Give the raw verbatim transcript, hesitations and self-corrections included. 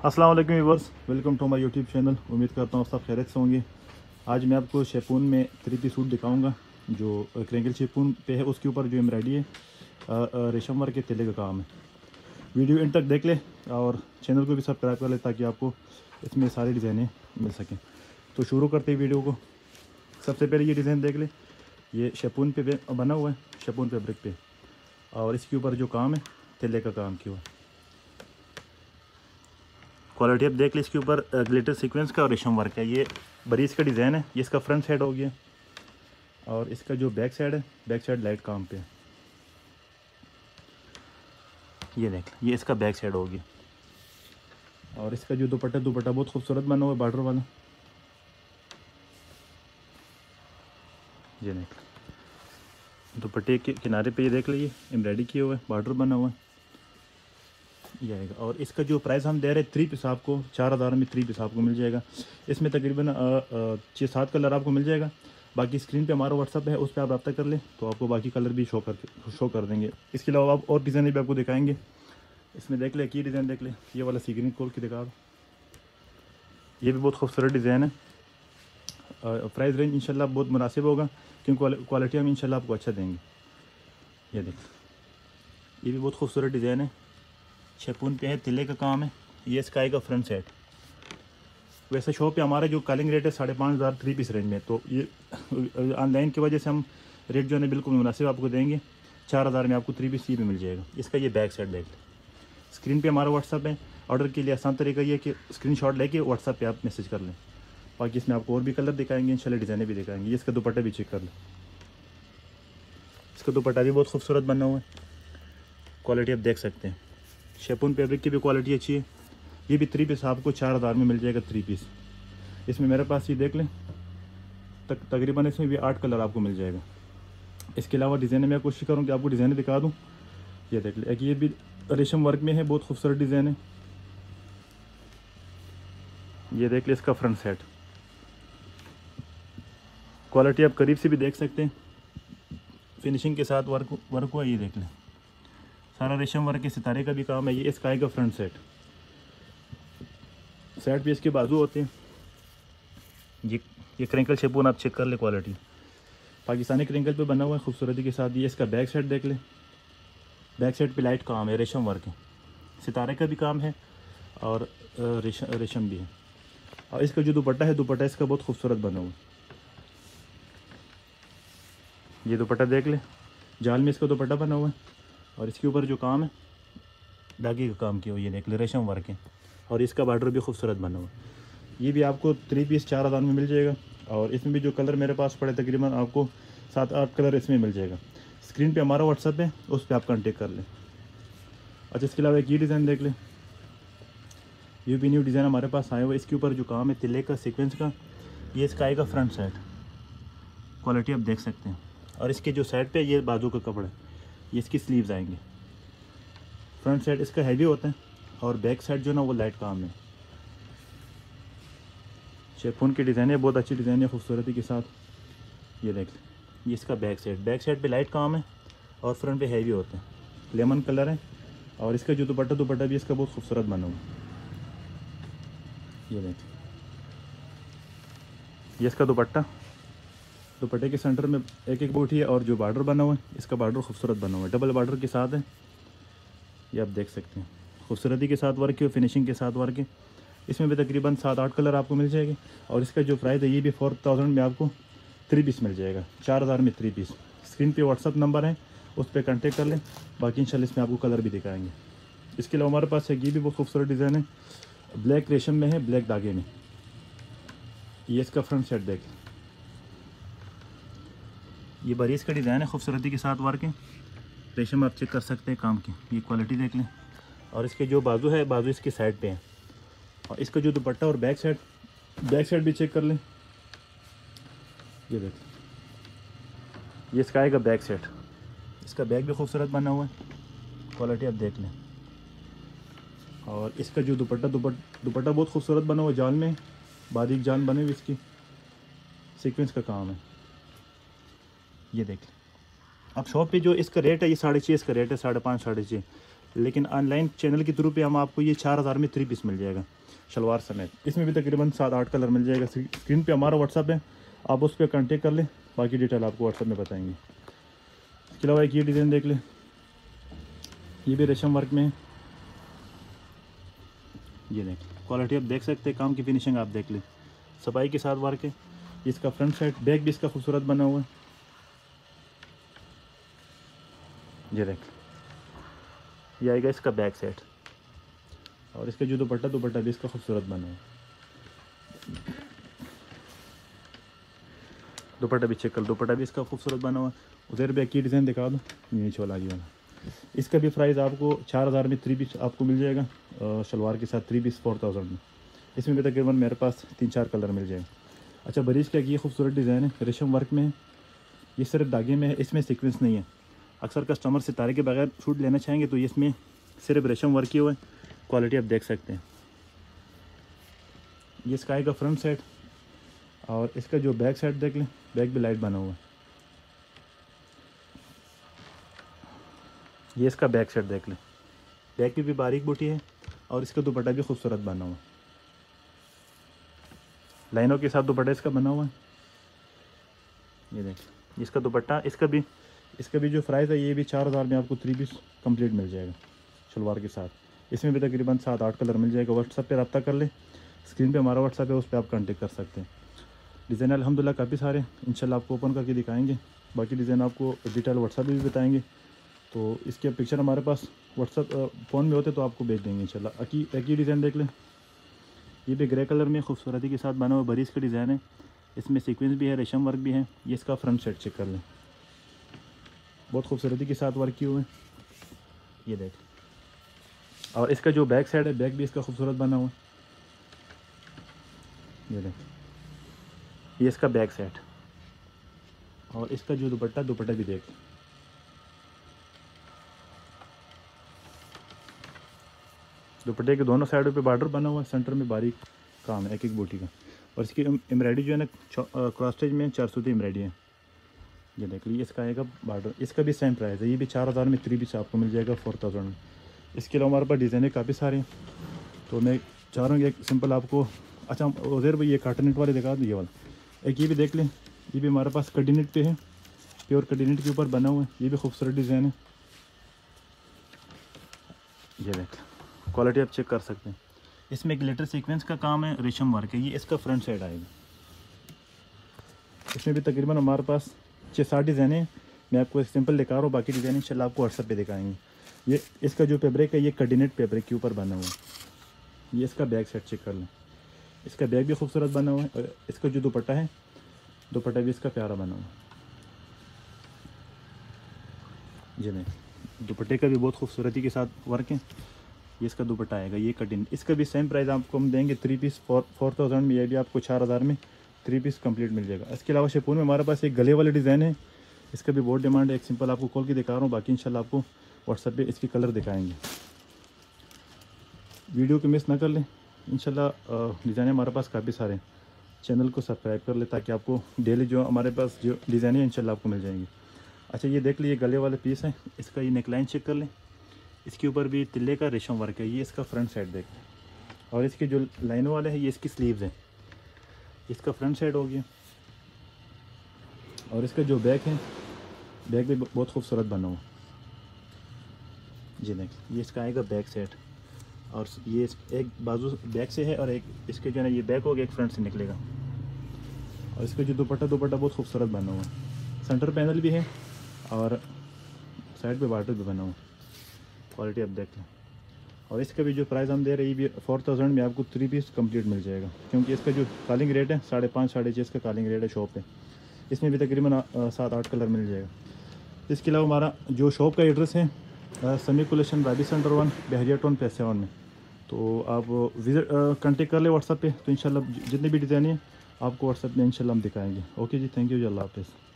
अस्सलाम वालेकुम viewers, welcome to my YouTube channel. उम्मीद करता हूँ सब खैरियत से होंगे। आज मैं आपको शेपून में थ्री पीस सूट दिखाऊंगा जो क्रेंकल शेपून पे है। उसके ऊपर जो एम्ब्रॉयडरी है अ, अ, रेशम वर्क के तिले का काम है। वीडियो इन तक देख ले और चैनल को भी सब्सक्राइब कर ले ताकि आपको इसमें सारी डिज़ाइनें मिल सकें। तो शुरू करते हैं वीडियो को। सबसे पहले ये डिज़ाइन देख ले, ये शेपून पे बे- बना हुआ है, शेपून फैब्रिक पे, और इसके ऊपर जो काम है तिले का काम किया हुआ है। क्वालिटी आप देख ली, इसके ऊपर ग्लिटर सीक्वेंस का और रेशम वर्क है। ये बरीज का डिज़ाइन है। ये इसका फ्रंट साइड हो गया और इसका जो बैक साइड है, बैक साइड लाइट काम पे है। ये देख, ये इसका बैक साइड हो गया। और इसका जो दुपट्टा दुपट्टा बहुत खूबसूरत बना हुआ है, बॉर्डर वाला। ये देख, दुपट्टे के किनारे पे ये देख लीजिए एम्ब्रॉयडरी किया हुआ है, बॉर्डर बना हुआ है। ये आएगा। और इसका जो प्राइस हम दे रहे हैं थ्री पीस आपको चार हज़ार में थ्री पीस आपको मिल जाएगा। इसमें तकरीबन छः सात कलर आपको मिल जाएगा। बाकी स्क्रीन पे हमारा व्हाट्सअप है, उस पर आप रब्ता कर लें तो आपको बाकी कलर भी शो कर शो कर देंगे। इसके अलावा आप और डिज़ाइन भी आपको दिखाएंगे। इसमें देख ले, की डिज़ाइन देख ले, ये वाला सीग्रीन खोल के दिखा दो। ये भी बहुत खूबसूरत डिज़ाइन है। प्राइस रेंज इंशाल्लाह बहुत मुनासिब होगा क्योंकि क्वालिटी हम इंशाल्लाह आपको अच्छा देंगे। ये देख, ये भी बहुत खूबसूरत डिज़ाइन है, शेपून पे है, तिले का काम है। ये स्काई का फ्रंट सेट। वैसे शॉप पे हमारा जो कॉलिंग रेट है साढ़े पाँच हज़ार थ्री पीस रेंज में, तो ये ऑनलाइन की वजह से हम रेट जो है बिल्कुल मुनासिब आपको देंगे। चार हज़ार में आपको थ्री पीस ये भी मिल जाएगा। इसका ये बैक साइड देख लें। स्क्रीन पे हमारा व्हाट्सअप है। ऑर्डर के लिए आसान तरीका ये है कि स्क्रीनशॉट लेके व्हाट्सअप पे आप मैसेज कर लें। बाकी इसमें आपको और भी कलर दिखाएंगे, इंशाल्लाह डिज़ाइनें भी दिखाएंगे। ये इसका दुपट्टा भी चेक कर लें। इसका दुपट्टा भी बहुत खूबसूरत बना हुआ है, क्वालिटी आप देख सकते हैं। शेपून फैब्रिक की भी क्वालिटी अच्छी है। ये भी थ्री पीस आपको चार हज़ार में मिल जाएगा थ्री पीस। इसमें मेरे पास ये देख लें तक तकरीबन इसमें भी आठ कलर आपको मिल जाएगा। इसके अलावा डिज़ाइन मैं कोशिश करूँ कि आपको डिज़ाइन दिखा दूँ। ये देख ले, एक ये भी रेशम वर्क में है, बहुत खूबसूरत डिज़ाइन है। ये देख ले, इसका फ्रंट सेट, क्वालिटी आप करीब से भी देख सकते हैं। फिनिशिंग के साथ वर्क वर्क हुआ। ये देख लें, सारा रेशम वर्क के सितारे का भी काम है। ये स्काई का फ्रंट सेट, सेट भी इसके बाजू होते हैं। ये ये क्रिंकल शेपून आप चेक कर ले, क्वालिटी पाकिस्तानी क्रिंकल पे बना हुआ है खूबसूरती के साथ। ये इसका बैक साइड देख ले, बैक साइड पे लाइट काम है, रेशम वर्क है, सितारे का भी काम है और रेशम रेशम भी है। और इसका जो दुपट्टा है, दुपट्टा इसका बहुत खूबसूरत बना हुआ है। ये दुपट्टा देख ले, जाल में इसका दुपट्टा बना हुआ है और इसके ऊपर जो काम है धागे का काम किया हुआ, ये देख ले, रेशम वर्क है। और इसका बॉर्डर भी खूबसूरत बना हुआ है। ये भी आपको थ्री पीस चार हज़ार में मिल जाएगा। और इसमें भी जो कलर मेरे पास पड़े तकरीबन आपको सात आठ कलर इसमें मिल जाएगा। स्क्रीन पे हमारा व्हाट्सअप है, उस पर आप कांटेक्ट कर लें। अच्छा, इसके अलावा एक ये डिज़ाइन देख लें। ये भी न्यू डिज़ाइन हमारे पास आया हुआ है। इसके ऊपर जो काम है तिले का सीक्वेंस का, ये स्काई का फ्रंट साइड, क्वालिटी आप देख सकते हैं। और इसके जो साइड पे ये बाजू का कपड़ा है, ये इसकी स्लीव्स आएंगे। फ्रंट साइड इसका हैवी होता है और बैक साइड जो ना वो लाइट काम है। शेफून की डिज़ाइन है, बहुत अच्छी डिज़ाइन है खूबसूरती के साथ। ये देख लें, ये इसका बैक साइड, बैक साइड पे लाइट काम है और फ्रंट पे हैवी होते हैं, लेमन कलर है। और इसका जो दुपट्टा दुपट्टा भी इसका बहुत खूबसूरत बना हुआ है। ये देख, ये इसका दुपट्टा, दुपट्टे के सेंटर में एक एक बूटी है और जो बॉर्डर बना हुआ है, इसका बॉर्डर खूबसूरत बना हुआ है, डबल बॉर्डर के साथ है। ये आप देख सकते हैं, खूबसूरती के साथ वर्क है, फिनिशिंग के साथ वर्क है। इसमें भी तकरीबन सात आठ कलर आपको मिल जाएंगे। और इसका जो प्राइस है ये भी फोर थाउजेंड में आपको थ्री पीस मिल जाएगा, चार हज़ार में थ्री पीस। स्क्रीन पे व्हाट्सअप नंबर है, उस पर कांटेक्ट कर लें। बाकी इंशाल्लाह इसमें आपको कलर भी दिखाएंगे। इसके अलावा हमारे पास एक ये भी बहुत खूबसूरत डिज़ाइन है, ब्लैक रेशम में है, ब्लैक धागे में। ये इसका फ्रंट सेट देख, ये बरीज का डिज़ाइन है, खूबसूरती के साथ वर्क है, रेशम आप चेक कर सकते हैं काम की। ये क्वालिटी देख लें। और इसके जो बाजू है, बाजू इसकी साइड पे है। और इसका जो दुपट्टा और बैक साइड, बैक साइड भी चेक कर लें। ये देख, ये स्काई का बैक साइड, इसका बैक भी खूबसूरत बना हुआ है, क्वालिटी आप देख लें। और इसका जो दुपट्टा दुपट दुपट्टा बहुत खूबसूरत बना हुआ है, जाल में बारीक जान बने हुई, इसकी सीक्वेंस का काम है। ये देख, अब शॉप पे जो इसका रेट है ये साढ़े छः इसका रेट है, साढ़े पाँच साढ़े छः। लेकिन ऑनलाइन चैनल के थ्रू पे हम आपको ये चार हज़ार में थ्री पीस मिल जाएगा शलवार समेत। इसमें भी तकरीबन सात आठ कलर मिल जाएगा। स्क्रीन पे हमारा व्हाट्सअप है, आप उस पर कांटेक्ट कर लें, बाकी डिटेल आपको व्हाट्सअप में बताएंगे। इसके अलावा एक ये डिज़ाइन देख लें, ये भी रेशम वर्क में है। ये देख क्वालिटी आप देख सकते हैं, काम की फिनिशिंग आप देख लें, सफाई के साथ वर्क है। इसका फ्रंट साइड बैक भी इसका खूबसूरत बना हुआ है। ये देख ये आएगा इसका बैक साइड, और इसका जो दुपट्टा दुपट्टा भी इसका खूबसूरत बना हुआ है। दुपट्टा भी चेक कर, दुपट्टा भी इसका खूबसूरत बना हुआ है। उधर बैक की डिज़ाइन दिखा दो, ये नीचे वाला आगे वाला। इसका भी प्राइस आपको चार हज़ार में थ्री पीस आपको मिल जाएगा, शलवार के साथ थ्री पीस फोर थाउजेंड में। इसमें भी तकरीबन मेरे पास तीन चार कलर मिल जाएंगे। अच्छा, बरीज का ये खूबसूरत डिज़ाइन है, रेशम वर्क में है, ये सिर्फ धागे में है, इसमें सीक्वेंस नहीं है। अक्सर कस्टमर सितारे के बगैर सूट लेना चाहेंगे तो इसमें सिर्फ रेशम वर्क ही हुआ है, क्वालिटी आप देख सकते हैं। ये स्काई का फ्रंट साइड, और इसका जो बैक साइड देख लें, बैक भी लाइट बना हुआ है। ये इसका बैक साइड देख लें, बैक की भी बारीक बूटी है, और इसका दुपट्टा भी खूबसूरत बना हुआ है, लाइनों के साथ दुपट्टा इसका बना हुआ है। ये देख इसका दुपट्टा, इसका भी इसका भी जो प्राइस है ये भी चार हज़ार में आपको थ्री पीस कंप्लीट मिल जाएगा शलवार के साथ। इसमें भी तकरीबन सात आठ कलर मिल जाएगा। व्हाट्सअप पे रब्ता कर ले, स्क्रीन पे हमारा व्हाट्सअप है, उस पर आप कांटेक्ट कर सकते हैं। डिज़ाइन अल्हम्दुलिल्लाह काफ़ी सारे इंशाल्लाह आपको ओपन करके दिखाएंगे, बाकी डिज़ाइन आपको डिटेल व्हाट्सअप पे भी बताएंगे। तो इसके पिक्चर हमारे पास व्हाट्सअप फ़ोन में होते तो आपको भेज देंगे इंशाल्लाह। अकी एक ही डिज़ाइन देख लें, ये भी ग्रे कलर में खूबसूरती के साथ बना हुआ बरीज का डिज़ाइन है, इसमें सीक्वेंस भी है, रेशम वर्क भी है। ये इसका फ्रंट साइड चेक कर लें, बहुत खूबसूरती के साथ वर्क किए हुए हैं, ये देख। और इसका जो बैक साइड है, बैक भी इसका खूबसूरत बना हुआ है, ये देख ये इसका बैक साइड। और इसका जो दुपट्टा दुपट्टा भी देख, दुपट्टे के दोनों साइडों पे बॉर्डर बना हुआ है, सेंटर में बारीक काम है एक एक बूटी का। और इसकी एम्ब्रॉयडरी जो है ना क्रॉस स्टिच में चार सूती एम्ब्रॉयडरी है, ये देख लीजिए। इसका आएगा बॉर्डर, इसका भी सेम प्राइस है, ये भी चार हज़ार में थ्री पीस आपको मिल जाएगा फोर थाउजेंड में। इसके अलावा हमारे पास डिज़ाइने काफ़ी सारे हैं, तो मैं चाह रहा हूँ एक सिंपल आपको। अच्छा उधर भाई ये कार्टनेट वाले दिखा दूँ, ये वाला एक ये भी देख लें, ये भी हमारे पास कडिनेट पे है, प्योर कडिनेट के ऊपर बना हुआ है, ये भी खूबसूरत डिज़ाइन है। ये देख क्वालिटी आप चेक कर सकते हैं। इसमें एक लेटर सीक्वेंस का काम है, रेशम वर्क है, ये इसका फ्रंट साइड आएगा। इसमें भी तकरीबन हमारे पास छः सात डिज़ाइन है, मैं आपको एक सिंपल दिखा रहा हूँ, बाकी डिज़ाइन इंशाल्लाह आपको व्हाट्सएप पे दिखाएंगे। ये इसका जो फैब्रिक है ये कडिनेट फैब्रिक के ऊपर बना हुआ है। ये इसका बैक साइड चेक कर लें, इसका बैग भी खूबसूरत बना हुआ है, और इसका जो दुपट्टा है दुपट्टा भी इसका प्यारा बना हुआ है। जी नहीं, दुपट्टे का भी बहुत खूबसूरती के साथ वर्क है। ये इसका दुपट्टा आएगा, ये कटिंग, इसका भी सेम प्राइस आपको हम देंगे three piece four four thousand में। ये भी आपको चार हज़ार में थ्री पीस कंप्लीट मिल जाएगा। इसके अलावा शिफॉन में हमारे पास एक गले वाले डिज़ाइन है, इसका भी बहुत डिमांड है। एक सिंपल आपको खोल के दिखा रहा हूँ, बाकी इंशाल्लाह आपको व्हाट्सएप पे इसके कलर दिखाएंगे। वीडियो को मिस ना कर लें, इंशाल्लाह डिज़ाइन हमारे पास काफ़ी सारे हैं। चैनल को सब्सक्राइब कर ले ताकि आपको डेली जो हमारे पास जो डिज़ाइन है इंशाल्लाह आपको मिल जाएंगे। अच्छा ये देख लीजिए गले वाले पीस है, इसका ये नेकलाइन चेक कर लें, इसके ऊपर भी तिल्ले का रेशम वर्क है। ये इसका फ्रंट साइड देख, और इसके जो लाइनों वाले हैं ये इसकी स्लीव्स हैं। इसका फ्रंट साइड हो गया, और इसका जो बैक है बैक भी बहुत खूबसूरत बना हुआ जी। देख ये इसका आएगा बैक साइड, और ये एक बाजू बैक से है और एक इसके जो है ना ये बैक हो गया, एक फ्रंट से निकलेगा। और इसका जो दुपट्टा दुपट्टा बहुत खूबसूरत बना हुआ है, सेंटर पैनल भी है और साइड पे बॉर्डर भी बना हुआ, क्वालिटी आप देख लें। और इसका भी जो प्राइस हम दे रहे हैं ये भी फोर थाउजेंड में आपको थ्री पीस कंप्लीट मिल जाएगा, क्योंकि इसका जो कॉलिंग रेट है साढ़े पाँच साढ़े छः इसका कॉलिंग रेट है शॉप पे। इसमें भी तकरीबन सात आठ कलर मिल जाएगा। इसके अलावा हमारा जो शॉप का एड्रेस है Sami collection Rabi centre one Bahria town पे सेवन में, तो आप विजिट कॉन्टेक्ट कर ले व्हाट्सएप पे, तो इंशाल्लाह जितने भी डिज़ाइन है आपको व्हाट्सएप में इंशाल्लाह हम दिखाएंगे। ओके जी, थैंक यू जी, अल्लाह हाफ़िज़।